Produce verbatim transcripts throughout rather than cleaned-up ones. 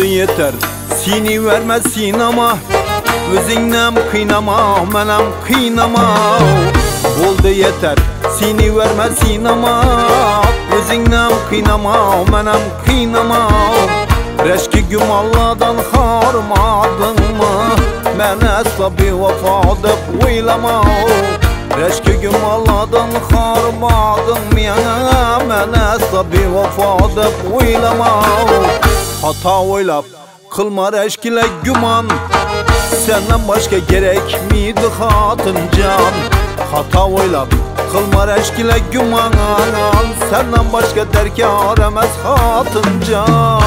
yeter seni vermesin ama özüngnem kıynama menem kıynama. Oldu yeter seni vermesin ama özüngnem kıynama menem kıynama. Reşki gümalladan harmadın mı men asla bir vefa dep oylama. Reşki gümalladan harmadın mı men asla bir vefa dep oylama. Hata oylap kılma reşkile güman senden başka gerek miydi hatın can. Hata oylap kılma reşkile güman senden başka derkar emez hatın can.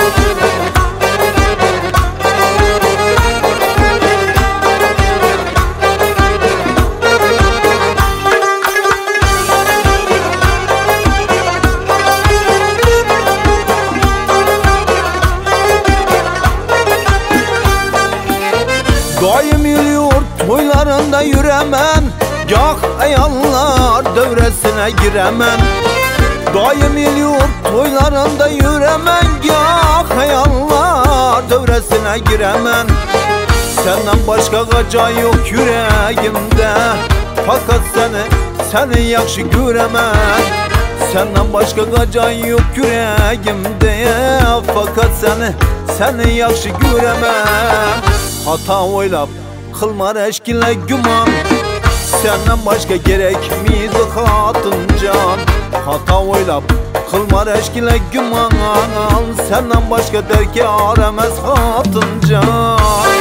Daim yürüyor toylarında yüremen gah ayallar devresine giremen. Daim yürüyor toylarında yüremen gah ayallar devresine giremen. Senden başka gaca yok yüreğimde fakat seni seni yakşı göremen. Senden başka gaca yok yüreğimde fakat seni seni yakşı göremen. Hata oylap kılma reşkile güman senden başka gerek miydi hatın can. Hata oylap kılma reşkile güman senden başka derkar emez hatın can.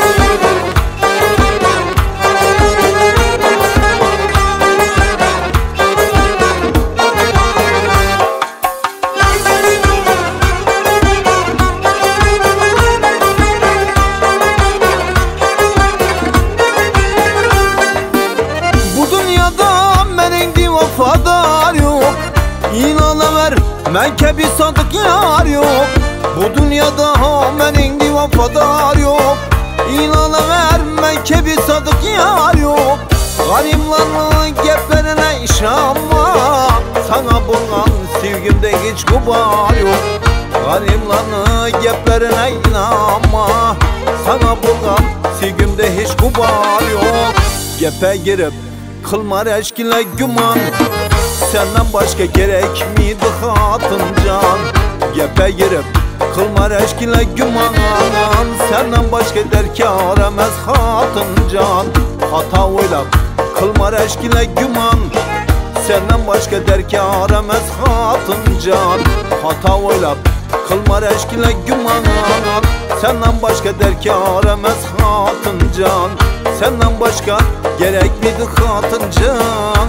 Vefadar yok İnanaver menke bir sadık yar yok. Bu dünyada menin vefadar yok İnanaver menke bir sadık yar yok. Garimlerin geplerine işanma sana bulgan sevgimde hiç gubar yok. Garimlerin geplerine inanma sana bulgan sevgimde hiç gubar yok. Gepe girip kılma reşkile güman senden başka gerek miydi hatın can. Gepe girip kılma reşkile güman senden başka derkar emez hatın can. Hata oylap kılma reşkile güman senden başka derkar emez hatın can. Hata oylap kılma reşkile güman senden başka derkar emez hatın can. Senden başka gerek miydi hatın can.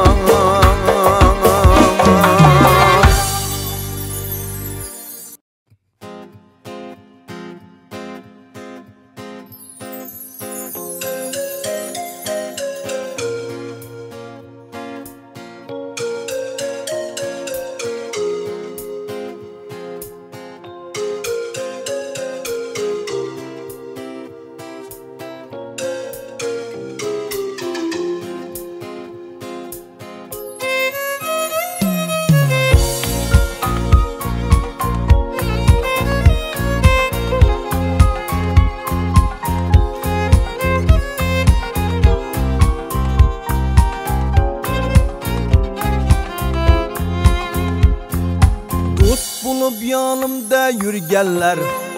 Yanımda yürgenler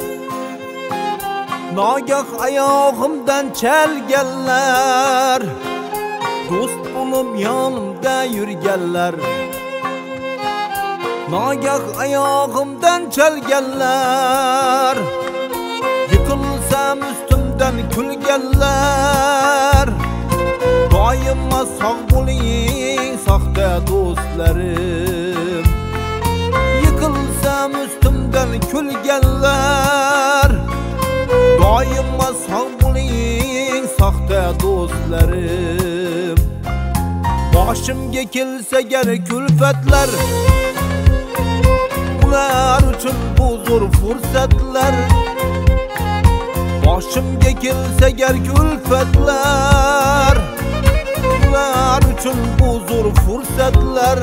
nagah ayağımdan çelgenler. Dost bulup yanımda yürgenler nagah ayağımdan çelgenler. Yıkılsam üstümden külgenler. Daima sağ bulayım sahte dostlarım. Yıkılsam üstümden külgenler. Daima sağ bulayım sahte dostlarım. Başımga kelsa gerek külfetler. Ular uchun bu zo'r fursatlar. Başımga kelsa gerek külfetler. Ular uchun bu zo'r fursatlar.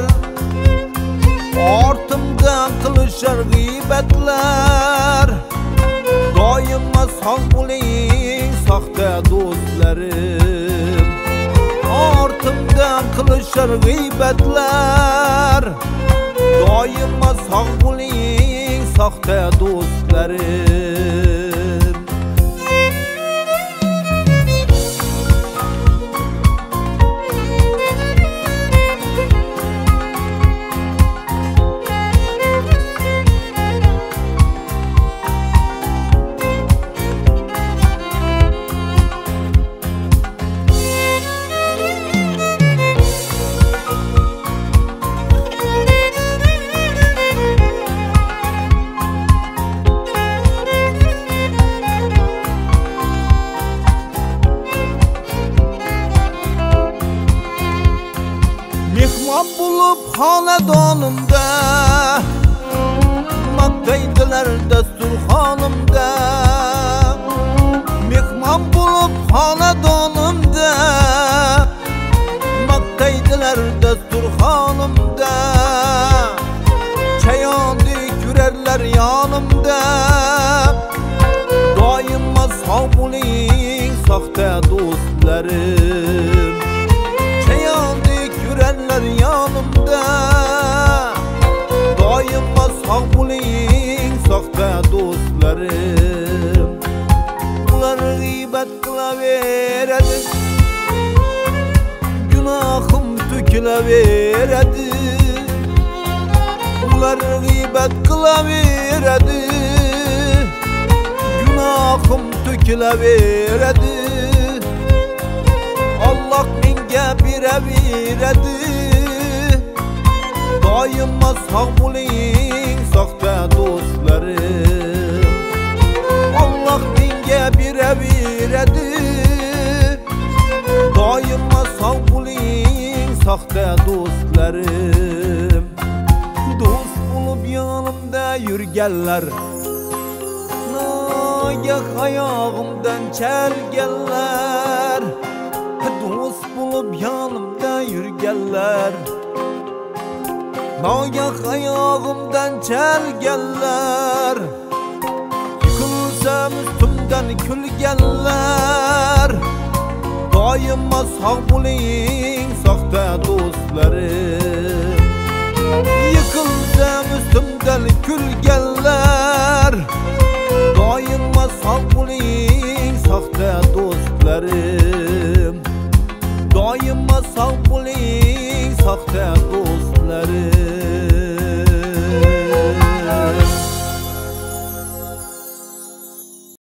Ortimdan qilishar g'iybatlar. Doyma sağ bo'ling soxta do'stlarim. Ortimdan qilishar g'iybatlar. Doyma sağ bo'ling soxta do'stlarim. Mehmon bulup xonadonimda, maqtaydilar dasturxonimda. Mehmon bulup xonadonimda, maqtaydilar dasturxonimda. Chayondek yurarlar yonimda. Doyma sog' bo'ling soxta do'stlarim. Yurarlar yonimda. Doyma sog' bo'ling soxta do'stlarim. Ular g'iybat qilaveradi, gunohim to'kilaveradi. Ular g'iybat qilaveradi, gunohim to'kilaveradi. Allah menga beraveradi. Doyma sog' bo'ling soxta do'stlarim. Allah menga beraveradi. Doyma sog' bo'ling soxta do'stlarim. Do'st bo'lib yonimda yurganlar, nogah oyog'imdan chalganlar. Do'st bo'lib yonimda yurganlar, nogah oyog'imdan chalganlar. Yiqilsam ustimdan kulganlar. Doyma sog' bo'ling soxta do'stlarim. Yiqilsam ustimdan kulganlar. Doyma sog' bo'ling soxta do'stlarim. Doyma sog' bo'ling soxta do'stlarim.